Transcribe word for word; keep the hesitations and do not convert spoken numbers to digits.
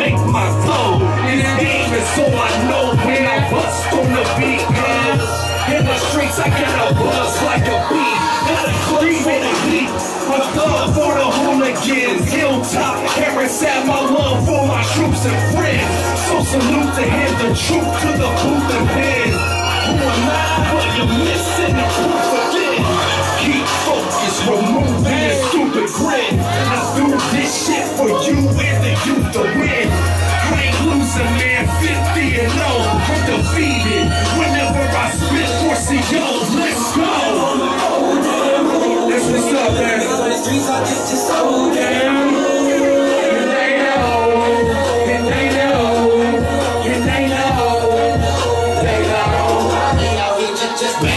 make my flow. This game is so I know when I bust on the beat, man. In the streets I got a buzz like a bee. Gotta scream in the heat. A thug for the hooligans. Hilltop, Harris at my love for my troops and friends. So salute to him, the truth to the booth and pen. Who am I? But you're missing the proof again. Keep focused, remove this stupid grin. I do this shit for you and the youth to win. I ain't losing, man, fifty and oh, undefeated. Whenever I spit for C Os, let's go. That's what's up, man. The streets are just just so damn. And they know, and they know, and they know, they know. They out here just just.